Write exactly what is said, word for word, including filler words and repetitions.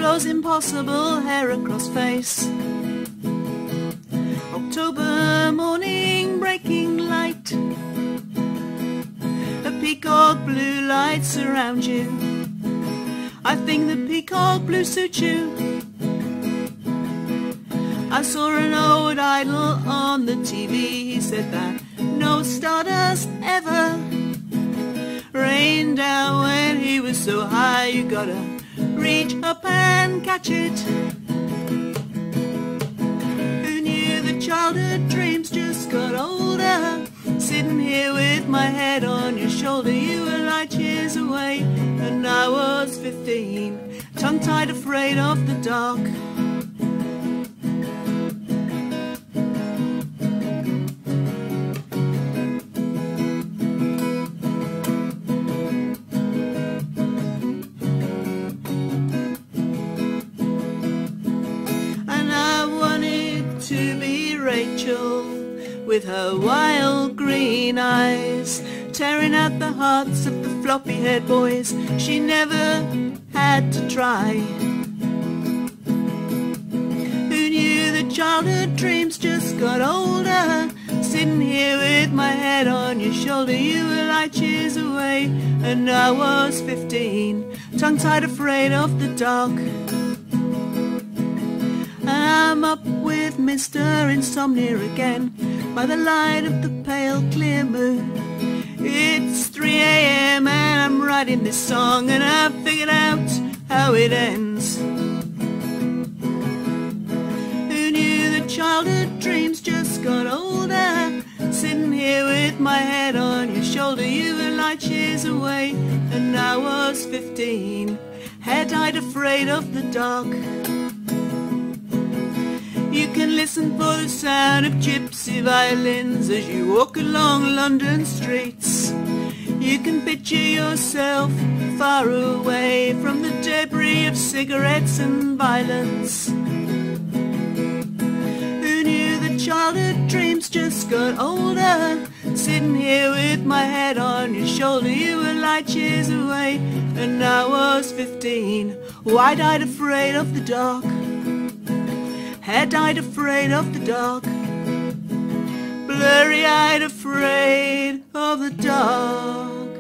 clothes impossible, hair across face. October morning, breaking light. A peacock blue light surround you. I think the peacock blue suits you. I saw an old idol on the T V. He said that no stardust ever rained down when he was so high. You gotta reach up and catch it. Who knew that childhood dreams just got older? Sitting here with my head on your shoulder. You were light years away and I was fifteen, tongue-tied, afraid of the dark. To be Rachel, with her wild green eyes, tearing at the hearts of the floppy-haired boys she never had to try. Who knew that childhood dreams just got older? Sitting here with my head on your shoulder. You were light years away and I was fifteen, tongue-tied, afraid of the dark. I'm up with Mister Insomnia again, by the light of the pale clear moon. It's three A M and I'm writing this song, and I've figured out how it ends. Who knew that childhood dreams just got older? Sitting here with my head on your shoulder. You were light years away and I was fifteen, hair-dyed, afraid of the dark. You can listen for the sound of gypsy violins as you walk along London streets. You can picture yourself far away from the debris of cigarettes and violence. Who knew that childhood dreams just got older? Sitting here with my head on your shoulder. You were light years away and I was fifteen, wide-eyed, afraid of the dark. Hair-dyed, afraid of the dark. Blurry-eyed, afraid of the dark.